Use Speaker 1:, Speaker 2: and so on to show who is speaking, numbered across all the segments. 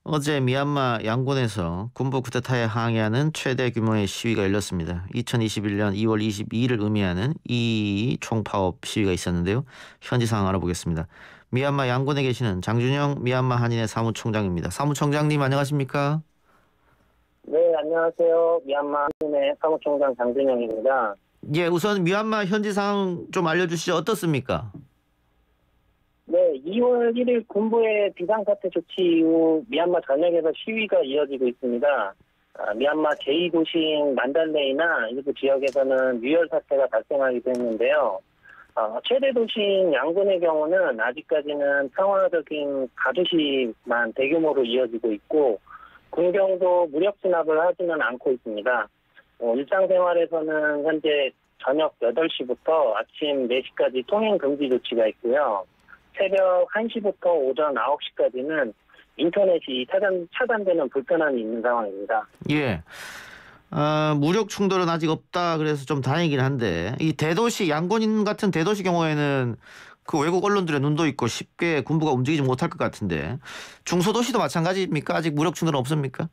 Speaker 1: 어제 미얀마 양곤에서 군부 쿠데타에 항의하는 최대 규모의 시위가 열렸습니다. 2021년 2월 22일을 의미하는 이 총파업 시위가 있었는데요. 현지 상황 알아보겠습니다. 미얀마 양곤에 계시는 장준영 미얀마 한인회 사무총장입니다. 사무총장님 안녕하십니까?
Speaker 2: 네, 안녕하세요. 미얀마 한인회 사무총장 장준영입니다.
Speaker 1: 예, 우선 미얀마 현지 상황 좀 알려주시죠. 어떻습니까?
Speaker 2: 네, 2월 1일 군부의 비상사태 조치 이후 미얀마 전역에서 시위가 이어지고 있습니다. 미얀마 제2도시인 만달레이나 일부 지역에서는 유혈 사태가 발생하기도 했는데요. 최대 도시인 양곤의 경우는 아직까지는 평화적인 가두시만 대규모로 이어지고 있고 군경도 무력 진압을 하지는 않고 있습니다. 일상생활에서는 현재 저녁 8시부터 아침 4시까지 통행 금지 조치가 있고요. 새벽 1시부터 오전 9시까지는 인터넷이 차단되는 불편함이 있는 상황입니다.
Speaker 1: 예. 무력 충돌은 아직 없다 그래서 좀 다행이긴 한데 이 대도시 양곤 같은 대도시 경우에는 그 외국 언론들의 눈도 있고 쉽게 군부가 움직이지 못할 것 같은데 중소도시도 마찬가지입니까? 아직 무력 충돌은 없습니까?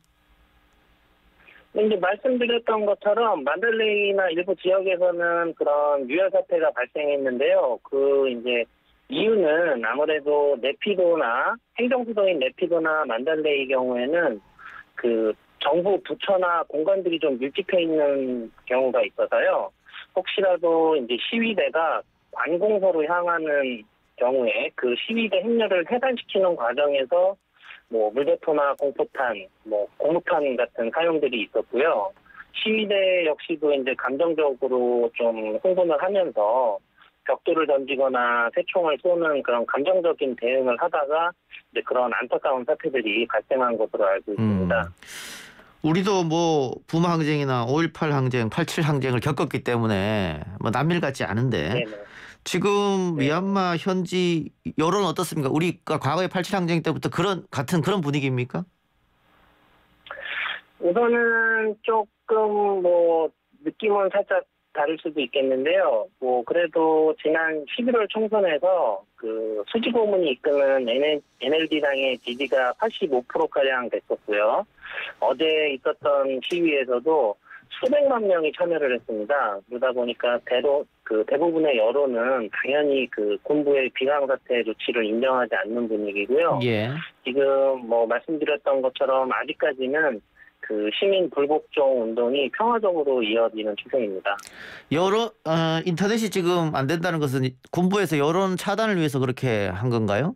Speaker 2: 이제 말씀드렸던 것처럼 만달레이나 일부 지역에서는 그런 유혈 사태가 발생했는데요. 이제 이유는 아무래도 네피도나 행정수도인 네피도나 만달레이 경우에는 정부 부처나 공간들이 좀 밀집해 있는 경우가 있어서요. 혹시라도 이제 시위대가 관공서로 향하는 경우에 그 시위대 행렬을 해산시키는 과정에서 물대포나 공포탄, 고무탄 같은 사용들이 있었고요. 시위대 역시도 이제 감정적으로 좀 흥분을 하면서 벽돌을 던지거나 새총을 쏘는 그런 감정적인 대응을 하다가 이제 그런 안타까운 사태들이 발생한 것으로 알고 있습니다.
Speaker 1: 우리도 부마 항쟁이나 5.18 항쟁, 87 항쟁을 겪었기 때문에 남일 같지 않은데
Speaker 2: 네네.
Speaker 1: 지금
Speaker 2: 네.
Speaker 1: 미얀마 현지 여론은 어떻습니까? 우리가 과거에 87 항쟁 때부터 같은 그런 분위기입니까?
Speaker 2: 우선은 조금 느낌은 살짝 다를 수도 있겠는데요. 그래도 지난 11월 총선에서 수지 고문이 이끄는 NLD당의 지지가 85%가량 됐었고요. 어제 있었던 시위에서도 수백만 명이 참여를 했습니다. 그러다 보니까 대부분의 여론은 당연히 군부의 비상사태 조치를 인정하지 않는 분위기고요.
Speaker 1: 예.
Speaker 2: 지금 말씀드렸던 것처럼 아직까지는 시민 불복종 운동이 평화적으로 이어지는 추세입니다.
Speaker 1: 인터넷이 지금 안 된다는 것은 군부에서 여론 차단을 위해서 그렇게 한 건가요?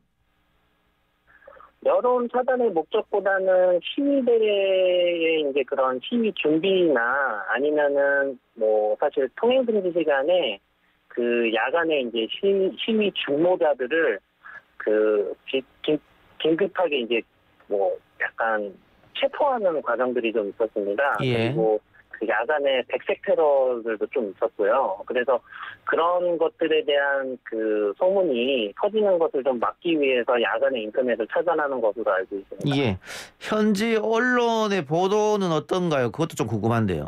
Speaker 2: 여론 차단의 목적보다는 시위대의 이제 그런 시위 준비나 아니면은 사실 통행 금지 시간에 야간에 이제 시위 중모자들을 긴급하게 이제 약간 체포하는 과정들이 좀 있었습니다.
Speaker 1: 예.
Speaker 2: 그리고 야간에 백색 테러들도 좀 있었고요. 그래서 그런 것들에 대한 소문이 퍼지는 것을 좀 막기 위해서 야간에 인터넷을 차단하는 것으로 알고 있습니다.
Speaker 1: 예. 현지 언론의 보도는 어떤가요? 그것도 좀 궁금한데요.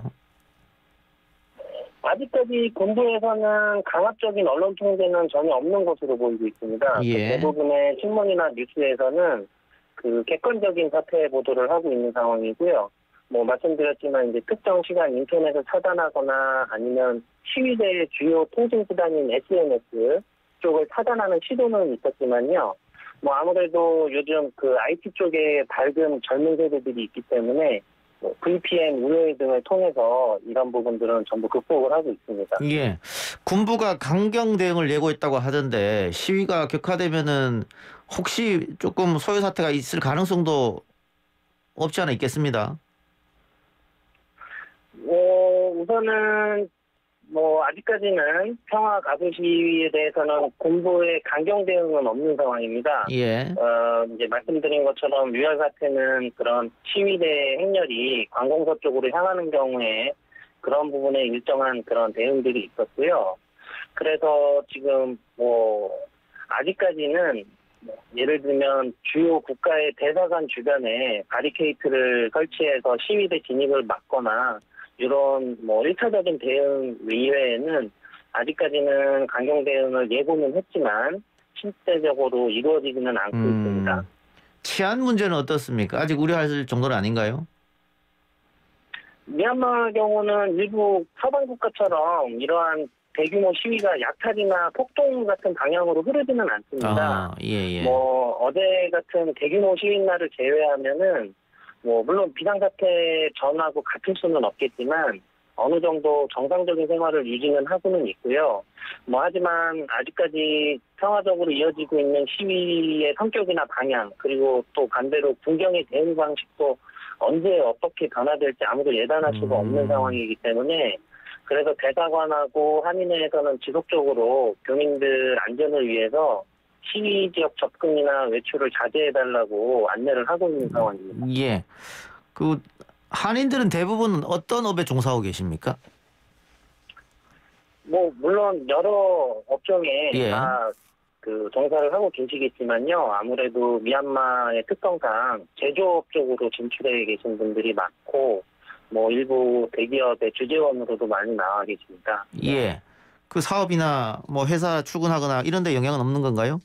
Speaker 2: 아직까지 군부에서는 강압적인 언론 통제는 전혀 없는 것으로 보이고 있습니다.
Speaker 1: 예.
Speaker 2: 대부분의 신문이나 뉴스에서는 객관적인 사태 보도를 하고 있는 상황이고요. 말씀드렸지만 이제 특정 시간 인터넷을 차단하거나 아니면 시위대의 주요 통신 수단인 SNS 쪽을 차단하는 시도는 있었지만요. 아무래도 요즘 IT 쪽에 밝은 젊은 세대들이 있기 때문에 VPN, 우회의 등을 통해서 이런 부분들은 전부 극복을 하고 있습니다.
Speaker 1: 예. 군부가 강경 대응을 예고했다고 하던데 시위가 격화되면은 혹시 조금 소요 사태가 있을 가능성도 없지 않아 있겠습니다.
Speaker 2: 우선은 아직까지는 평화 가수 시위에 대해서는 군부의 강경 대응은 없는 상황입니다.
Speaker 1: 예.
Speaker 2: 이제 말씀드린 것처럼 유혈 사태는 그런 시위대 행렬이 관공서 쪽으로 향하는 경우에 그런 부분에 일정한 그런 대응들이 있었고요. 그래서 지금 아직까지는 예를 들면 주요 국가의 대사관 주변에 바리케이트를 설치해서 시위대 진입을 막거나 이런 1차적인 대응 이외에는 아직까지는 강경 대응을 예고는 했지만 실제적으로 이루어지지는 않고 있습니다.
Speaker 1: 치안 문제는 어떻습니까? 아직 우려할 정도는 아닌가요?
Speaker 2: 미얀마 경우는 일부 서방 국가처럼 이러한 대규모 시위가 약탈이나 폭동 같은 방향으로 흐르지는 않습니다.
Speaker 1: 예.
Speaker 2: 뭐 어제 같은 대규모 시위 날을 제외하면은 뭐 물론 비상사태 전하고 같을 수는 없겠지만 어느 정도 정상적인 생활을 유지는 하고는 있고요. 뭐 하지만 아직까지 평화적으로 이어지고 있는 시위의 성격이나 방향, 그리고 또 반대로 군경의 대응 방식도 언제 어떻게 변화될지 아무도 예단할 수가 없는 상황이기 때문에, 그래서 대사관하고 한인회에서는 지속적으로 교민들 안전을 위해서 시위 지역 접근이나 외출을 자제해달라고 안내를 하고 있는 상황입니다.
Speaker 1: 예. 그 한인들은 대부분 어떤 업에 종사하고 계십니까?
Speaker 2: 뭐 물론 여러 업종에
Speaker 1: 예.
Speaker 2: 다 그 종사를 하고 계시겠지만요. 아무래도 미얀마의 특성상 제조업 쪽으로 진출해 계신 분들이 많고, 뭐 일부 대기업의 주재원으로도 많이 나와 계십니다.
Speaker 1: 예. 그 사업이나 뭐 회사 출근하거나 이런 데 영향은 없는 건가요?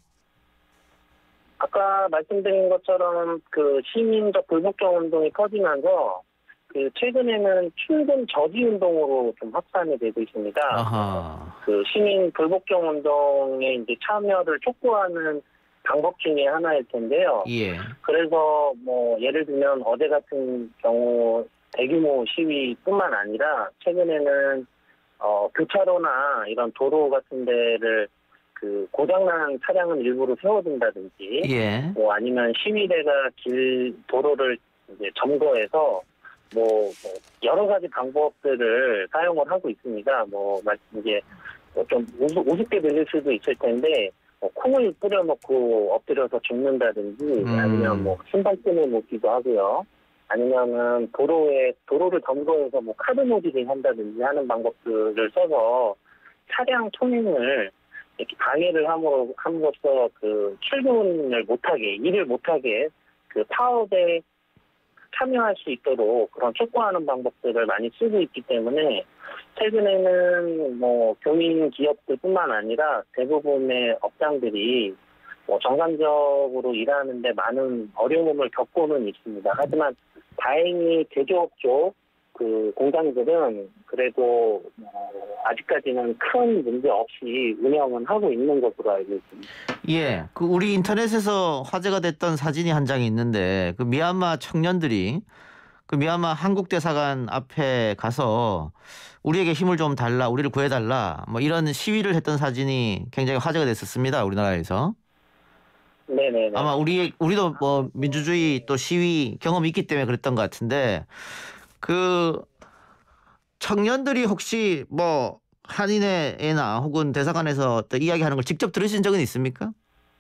Speaker 2: 아까 말씀드린 것처럼 그 시민적 불복종 운동이 퍼지면서 그 최근에는 출근 저지 운동으로 좀 확산이 되고 있습니다.
Speaker 1: 아하.
Speaker 2: 그 시민 불복종 운동에 이제 참여를 촉구하는 방법 중에 하나일 텐데요.
Speaker 1: 예.
Speaker 2: 그래서 뭐 예를 들면 어제 같은 경우 대규모 시위뿐만 아니라 최근에는 교차로나 이런 도로 같은 데를 그 고장난 차량은 일부러 세워둔다든지,
Speaker 1: 예.
Speaker 2: 뭐 아니면 시위대가 도로를 이제 점거해서 뭐 여러 가지 방법들을 사용을 하고 있습니다. 이제 좀 우습게 들릴 수도 있을 텐데, 콩을 뿌려놓고 엎드려서 죽는다든지, 아니면 뭐 신발끈을 묶기도 하고요. 아니면은 도로를 점거해서 뭐 카드 모듈을 한다든지 하는 방법들을 써서 차량 통행을 이렇게 방해를 함으로써 그 출근을 못하게, 일을 못하게 그 파업에 참여할 수 있도록 그런 촉구하는 방법들을 많이 쓰고 있기 때문에, 최근에는 뭐 교민 기업들뿐만 아니라 대부분의 업장들이 뭐 정상적으로 일하는데 많은 어려움을 겪고는 있습니다. 하지만 다행히 제조업 쪽 그 공장들은 그래도 아직까지는 큰 문제 없이 운영은 하고 있는 것으로 알고 있습니다.
Speaker 1: 예. 그 우리 인터넷에서 화제가 됐던 사진이 한 장이 있는데, 그 미얀마 청년들이 그 미얀마 한국 대사관 앞에 가서 우리에게 힘을 좀 달라, 우리를 구해달라, 뭐 이런 시위를 했던 사진이 굉장히 화제가 됐었습니다, 우리나라에서.
Speaker 2: 네네네.
Speaker 1: 아마 우리도 뭐 민주주의 또 시위 경험이 있기 때문에 그랬던 것 같은데, 그 청년들이 혹시 뭐 한인회나 혹은 대사관에서 또 이야기하는 걸 직접 들으신 적은 있습니까?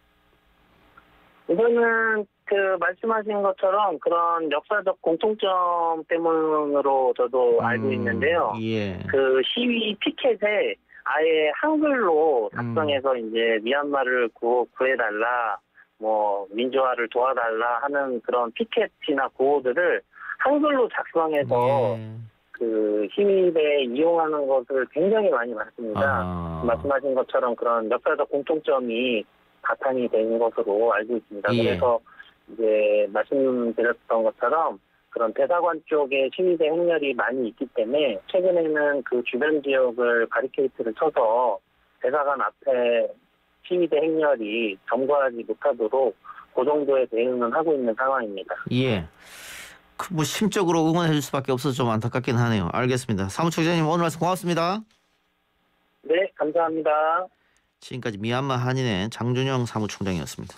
Speaker 2: 이거는 그 말씀하신 것처럼 그런 역사적 공통점 때문으로 저도 알고 있는데요.
Speaker 1: 예.
Speaker 2: 그 시위 피켓에 아예 한글로 작성해서 이제 미얀마를 구해달라, 뭐 민주화를 도와달라 하는 그런 피켓이나 구호들을 한글로 작성해서
Speaker 1: 예.
Speaker 2: 그 시위대에 이용하는 것을 굉장히 많이 봤습니다. 말씀하신 것처럼 그런 역사적 공통점이 바탕이 된 것으로 알고 있습니다.
Speaker 1: 예.
Speaker 2: 그래서 이제 말씀드렸던 것처럼 그런 대사관 쪽에 시위대 행렬이 많이 있기 때문에 최근에는 그 주변 지역을 바리케이트를 쳐서 대사관 앞에 시위대 행렬이 점거하지 못하도록 그 정도의 대응은 하고 있는 상황입니다.
Speaker 1: 예. 그 뭐 심적으로 응원해 줄 수밖에 없어서 좀 안타깝긴 하네요. 알겠습니다. 사무총장님 오늘 말씀 고맙습니다.
Speaker 2: 네, 감사합니다.
Speaker 1: 지금까지 미얀마 한인회 장준영 사무총장이었습니다.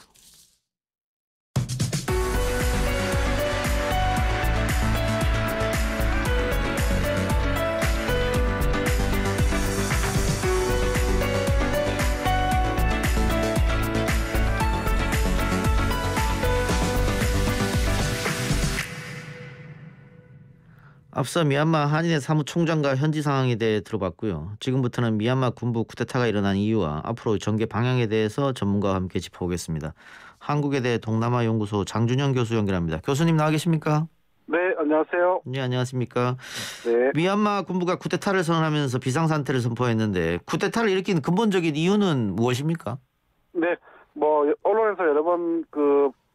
Speaker 1: 앞서 미얀마 한인회 사무총장과 현지 상황에 대해 들어봤고요. 지금부터는 미얀마 군부 쿠데타가 일어난 이유와 앞으로 전개 방향에 대해서 전문가와 함께 짚어보겠습니다. 한국외대 동남아연구소 장준영 교수 연결합니다. 교수님 나와 계십니까?
Speaker 3: 네, 안녕하세요.
Speaker 1: 네, 안녕하십니까?
Speaker 3: 네.
Speaker 1: 미얀마 군부가 쿠데타를 선언하면서 비상상태를 선포했는데 쿠데타를 일으킨 근본적인 이유는 무엇입니까?
Speaker 3: 네, 뭐 언론에서 여러 번 그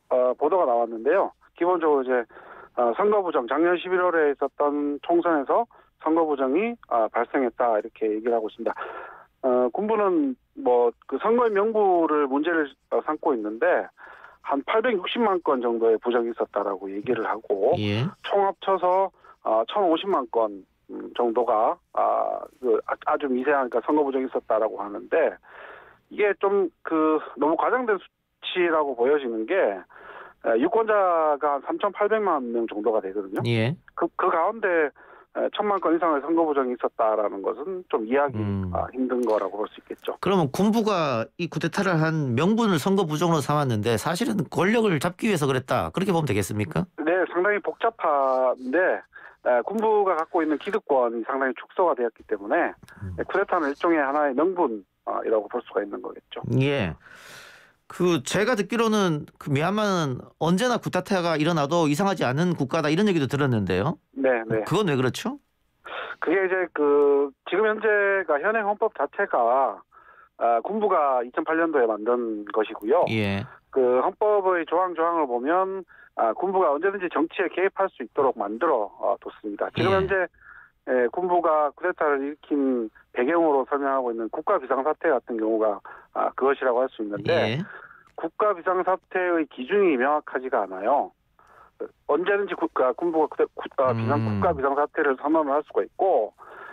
Speaker 3: 보도가 나왔는데요. 기본적으로 이제 선거 부정, 작년 11월에 있었던 총선에서 선거 부정이 발생했다 이렇게 얘기를 하고 있습니다. 군부는 뭐 그 선거의 명부를 문제를 삼고 있는데 한 860만 건 정도의 부정이 있었다라고 얘기를 하고
Speaker 1: 예.
Speaker 3: 총 합쳐서 1,050만 건 정도가 아주 미세한 그러니까 선거 부정이 있었다라고 하는데 이게 좀 너무 과장된 수치라고 보여지는 게 유권자가 한 3,800만 명 정도가 되거든요.
Speaker 1: 예.
Speaker 3: 그 가운데 1,000만 건 이상의 선거 부정이 있었다라는 것은 좀 이해하기 힘든 거라고 볼 수 있겠죠.
Speaker 1: 그러면 군부가 이 쿠데타를 한 명분을 선거 부정으로 삼았는데 사실은 권력을 잡기 위해서 그랬다. 그렇게 보면 되겠습니까?
Speaker 3: 네, 상당히 복잡한데 군부가 갖고 있는 기득권이 상당히 축소가 되었기 때문에 쿠데타는 일종의 하나의 명분이라고 볼 수가 있는 거겠죠.
Speaker 1: 예. 제가 듣기로는 미얀마는 언제나 쿠데타가 일어나도 이상하지 않은 국가다 이런 얘기도 들었는데요.
Speaker 3: 네.
Speaker 1: 그건 왜 그렇죠?
Speaker 3: 그게 이제 지금 현재가 현행 헌법 자체가 군부가 2008년도에 만든 것이고요.
Speaker 1: 예.
Speaker 3: 그 헌법의 조항을 보면 군부가 언제든지 정치에 개입할 수 있도록 만들어 뒀습니다. 지금
Speaker 1: 예.
Speaker 3: 현재 군부가 쿠데타를 일으킨 배경으로 설명하고 있는 국가 비상사태 같은 경우가 그것이라고 할 수 있는데
Speaker 1: 예.
Speaker 3: 국가 비상사태의 기준이 명확하지가 않아요. 언제든지 군부가 국가 비상사태를 선언을 할 수가 있고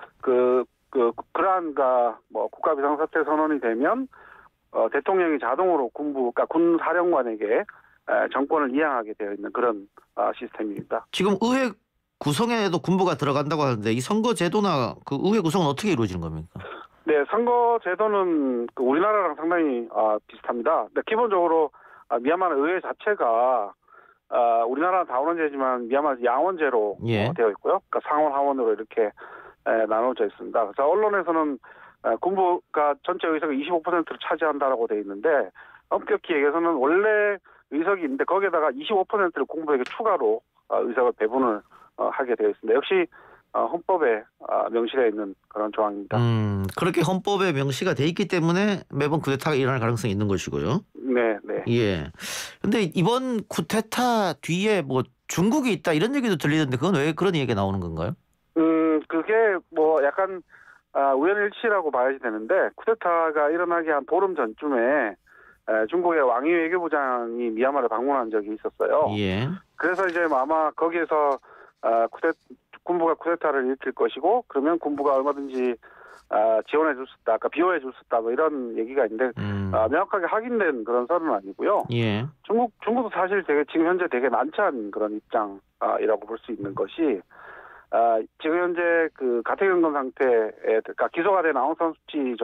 Speaker 3: 그러한 국가 비상사태 선언이 되면 대통령이 자동으로 군 사령관에게 정권을 이양하게 되어 있는 그런 시스템입니다.
Speaker 1: 지금 의회 구성에도 군부가 들어간다고 하는데 이 선거 제도나 그 의회 구성은 어떻게 이루어지는 겁니까?
Speaker 3: 네, 선거 제도는 우리나라랑 상당히 비슷합니다. 근데 기본적으로 미얀마는 의회 자체가 우리나라는 다원제지만 미얀마는 양원제로
Speaker 1: 예.
Speaker 3: 되어 있고요. 그러니까 상원 하원으로 이렇게 나눠져 있습니다. 그래서 언론에서는 군부가 전체 의석의 25%를 차지한다라고 되어 있는데 엄격히 얘기해서는 원래 의석이 있는데 거기에다가 25%를 군부에게 추가로 의석을 배분을 하게 되어 있습니다. 역시 헌법에 명시되어 있는 그런 조항입니다.
Speaker 1: 그렇게 헌법에 명시가 돼 있기 때문에 매번 쿠데타가 일어날 가능성이 있는 것이고요.
Speaker 3: 네.
Speaker 1: 예. 근데 이번 쿠데타 뒤에 뭐 중국이 있다 이런 얘기도 들리던데 그건 왜 그런 얘기가 나오는 건가요?
Speaker 3: 그게 뭐 약간 우연일치라고 봐야지 되는데 쿠데타가 일어나기 한 보름 전쯤에 중국의 왕이 외교부장이 미얀마를 방문한 적이 있었어요.
Speaker 1: 예.
Speaker 3: 그래서 이제 아마 거기에서 군부가 쿠데타를 일으킬 것이고 그러면 군부가 얼마든지 지원해 줄 수 있다, 아까 비호해 줄 수 있다 뭐 이런 얘기가 있는데 명확하게 확인된 그런 설은 아니고요.
Speaker 1: 예.
Speaker 3: 중국도 사실 지금 현재 되게 난처한 그런 입장이라고 볼 수 있는 것이 지금 현재 가택연금 상태에 그러니까 기소가 된 아웅산수치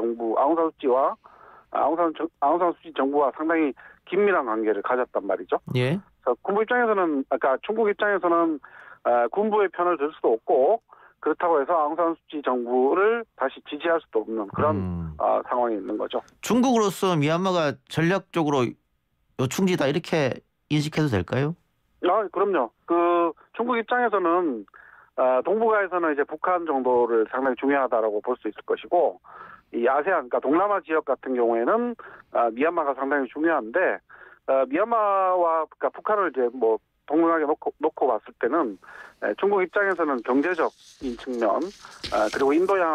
Speaker 3: 정부와 상당히 긴밀한 관계를 가졌단 말이죠.
Speaker 1: 예.
Speaker 3: 그래서 군부 입장에서는 중국 입장에서는 군부의 편을 들 수도 없고 그렇다고 해서 아웅산수치 정부를 다시 지지할 수도 없는 그런 상황이 있는 거죠.
Speaker 1: 중국으로서 미얀마가 전략적으로 요충지다 이렇게 인식해도 될까요?
Speaker 3: 그럼요. 중국 입장에서는 동북아에서는 이제 북한 정도를 상당히 중요하다라고 볼 수 있을 것이고 이 아세안, 그러니까 동남아 지역 같은 경우에는 미얀마가 상당히 중요한데 미얀마와 북한을 이제 뭐 동등하게 놓고 봤을 때는 중국 입장에서는 경제적인 측면 그리고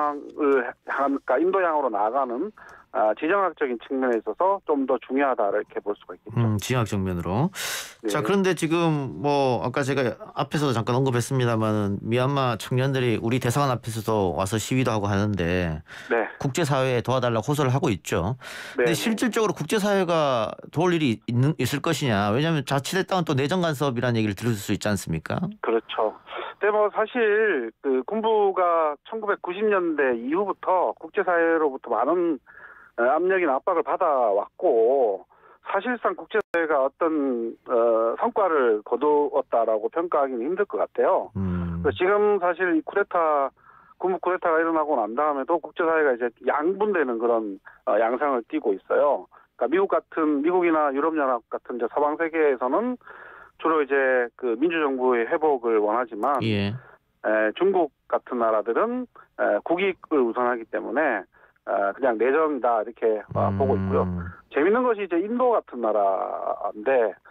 Speaker 3: 인도양으로 나아가는 지정학적인 측면에 있어서 좀 더 중요하다 이렇게 볼 수가 있겠죠.
Speaker 1: 지정학적 면으로.
Speaker 3: 네.
Speaker 1: 자, 그런데 지금 뭐 아까 제가 앞에서도 잠깐 언급했습니다만은 미얀마 청년들이 우리 대사관 앞에서도 와서 시위도 하고 하는데
Speaker 3: 네.
Speaker 1: 국제사회에 도와달라고 호소를 하고 있죠. 근데 실질적으로 국제사회가 도울 일이 있을 것이냐. 왜냐하면 자칫의 땅은 또 내정 간섭이라는 얘기를 들을 수 있지 않습니까?
Speaker 3: 그렇죠. 근데 뭐 사실 군부가 1990년대 이후부터 국제사회로부터 많은 압력이나 압박을 받아왔고 사실상 국제사회가 어떤 성과를 거두었다라고 평가하기는 힘들 것 같아요. 지금 사실 군부 쿠데타가 일어나고 난 다음에도 국제사회가 이제 양분되는 그런 양상을 띠고 있어요. 그러니까 미국이나 유럽연합 같은 이제 서방 세계에서는 주로 이제 민주정부의 회복을 원하지만
Speaker 1: 예.
Speaker 3: 중국 같은 나라들은 국익을 우선하기 때문에 그냥 내정이다 이렇게 보고 있고요. 재밌는 것이 이제 인도 같은 나라인데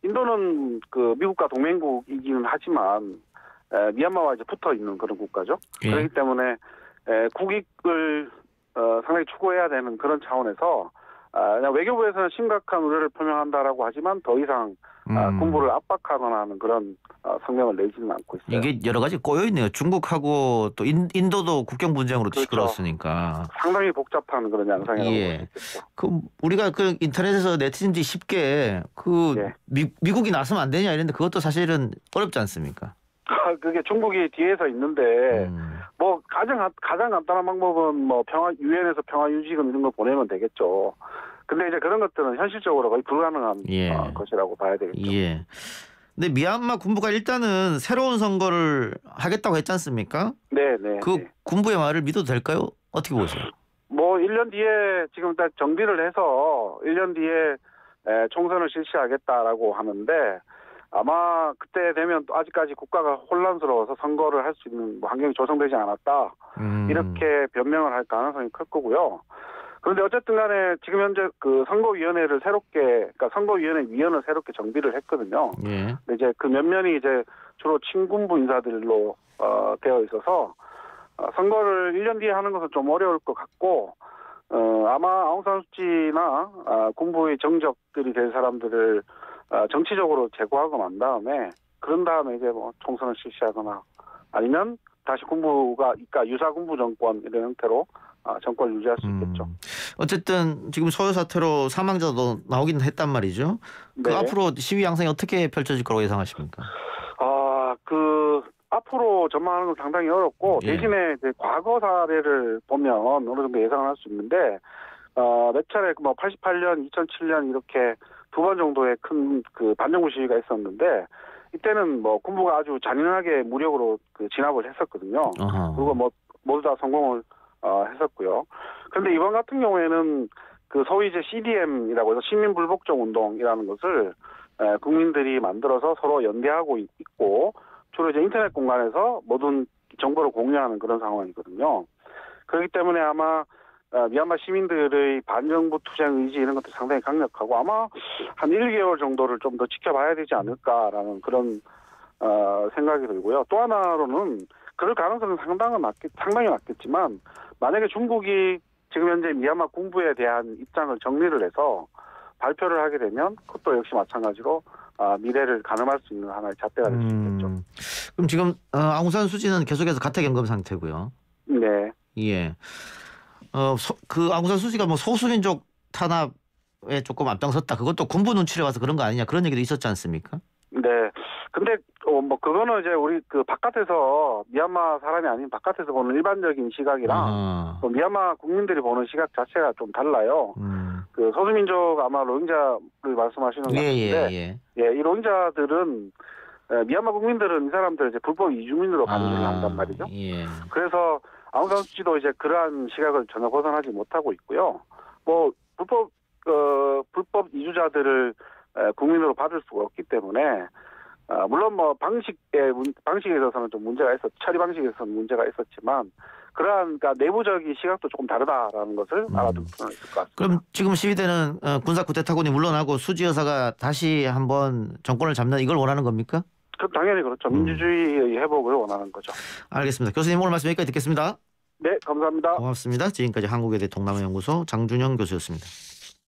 Speaker 3: 인도는 그 미국과 동맹국이기는 하지만 미얀마와 이제 붙어 있는 그런 국가죠.
Speaker 1: 예.
Speaker 3: 그렇기 때문에 국익을 상당히 추구해야 되는 그런 차원에서 그냥 외교부에서는 심각한 우려를 표명한다라고 하지만 더 이상 군부를 압박하거나 하는 그런 성명을 내지는 않고 있어요.
Speaker 1: 이게 여러 가지 꼬여 있네요. 중국하고 또 인도도 국경 분쟁으로
Speaker 3: 그렇죠.
Speaker 1: 시끄러웠으니까.
Speaker 3: 상당히 복잡한 그런 양상이라고
Speaker 1: 예.
Speaker 3: 볼 수 있겠죠.
Speaker 1: 그 우리가 그 인터넷에서 네티즌들이 쉽게 그
Speaker 3: 예.
Speaker 1: 미국이 나서면 안 되냐 이랬는데 그것도 사실은 어렵지 않습니까?
Speaker 3: 그게 중국이 뒤에서 있는데 뭐 가장 간단한 방법은 뭐 유엔에서 평화 유지금 이런 거 보내면 되겠죠. 근데 이제 그런 것들은 현실적으로 거의 불가능한
Speaker 1: 예.
Speaker 3: 것이라고 봐야 되겠죠.
Speaker 1: 예. 근데 미얀마 군부가 일단은 새로운 선거를 하겠다고 했지 않습니까?
Speaker 3: 네.
Speaker 1: 그 군부의 말을 믿어도 될까요? 어떻게 보세요?
Speaker 3: 뭐 1년 뒤에 지금 딱 정비를 해서 1년 뒤에 총선을 실시하겠다라고 하는데 아마 그때 되면 또 아직까지 국가가 혼란스러워서 선거를 할 수 있는 환경이 조성되지 않았다. 이렇게 변명을 할 가능성이 클 거고요. 그런데 어쨌든 간에 지금 현재 그 선거위원회를 그러니까 선거위원회 위원을 새롭게 정비를 했거든요.
Speaker 1: 예.
Speaker 3: 근데 이제 그 면면이 이제 주로 친군부 인사들로 되어 있어서 선거를 1년 뒤에 하는 것은 좀 어려울 것 같고 아마 아웅산수치나 군부의 정적들이 될 사람들을 정치적으로 제거하고 난 다음에 그런 다음에 이제 뭐 총선을 실시하거나 아니면 다시 군부가 그러니까 유사 군부 정권 이런 형태로 정권을 유지할 수 있겠죠.
Speaker 1: 어쨌든 지금 소요 사태로 사망자도 나오긴 했단 말이죠. 그
Speaker 3: 네.
Speaker 1: 앞으로 시위 양상이 어떻게 펼쳐질 거라고 예상하십니까?
Speaker 3: 앞으로 전망하는 건 상당히 어렵고
Speaker 1: 예.
Speaker 3: 대신에 이제 과거 사례를 보면 어느 정도 예상을 할 수 있는데 몇 차례 뭐 88년, 2007년 이렇게 두 번 정도의 큰 그 반정부 시위가 있었는데 이때는 뭐 군부가 아주 잔인하게 무력으로 그 진압을 했었거든요.
Speaker 1: 어허.
Speaker 3: 그리고 뭐 모두 다 성공을 했었고요. 그런데 이번 같은 경우에는 그 소위 이제 CDM이라고 해서 시민불복종 운동이라는 것을 국민들이 만들어서 서로 연대하고 있고 주로 이제 인터넷 공간에서 모든 정보를 공유하는 그런 상황이거든요. 그렇기 때문에 아마 미얀마 시민들의 반정부 투쟁 의지 이런 것도 상당히 강력하고 아마 한 1개월 정도를 좀 더 지켜봐야 되지 않을까라는 그런 생각이 들고요. 또 하나로는 그럴 가능성은 상당히 낮겠지만 만약에 중국이 지금 현재 미얀마 군부에 대한 입장을 정리를 해서 발표를 하게 되면 그것도 역시 마찬가지로 미래를 가늠할 수 있는 하나의 잣대가 될 수 있겠죠.
Speaker 1: 그럼 지금 아웅산 수지는 계속해서 가택연금 상태고요.
Speaker 3: 네.
Speaker 1: 예. 그 아웅산 수지가 뭐 소수민족 탄압에 조금 앞장섰다. 그것도 군부 눈치를 봐서 그런 거 아니냐 그런 얘기도 있었지 않습니까?
Speaker 3: 네. 근데 뭐 그거는 이제 우리 그 바깥에서 미얀마 사람이 아닌 바깥에서 보는 일반적인 시각이랑 또 미얀마 국민들이 보는 시각 자체가 좀 달라요. 그 소수민족 아마 로힝자를 말씀하시는 것 같은데, 이 로힝자들은 미얀마 국민들은 이 사람들 이제 불법 이주민으로 간주를 한단 말이죠.
Speaker 1: 예.
Speaker 3: 그래서 아웅산 수치도 이제 그러한 시각을 전혀 벗어나지 못하고 있고요. 뭐 불법 이주자들을 국민으로 받을 수가 없기 때문에 물론 뭐 방식에 있어서는 좀 문제가 처리 방식에 있어서는 문제가 있었지만 그러한 그러니까 내부적인 시각도 조금 다르다라는 것을 알아둘 필요는 있을 것 같습니다.
Speaker 1: 그럼 지금 시위대는 군사 쿠데타군이 물러나고 수지 여사가 다시 한번 정권을 잡는 이걸 원하는 겁니까?
Speaker 3: 그럼 당연히 그렇죠. 민주주의의 회복을 원하는 거죠.
Speaker 1: 알겠습니다. 교수님 오늘 말씀 여기까지 듣겠습니다.
Speaker 3: 네, 감사합니다.
Speaker 1: 고맙습니다. 지금까지 한국외대 동남아연구소 장준영 교수였습니다.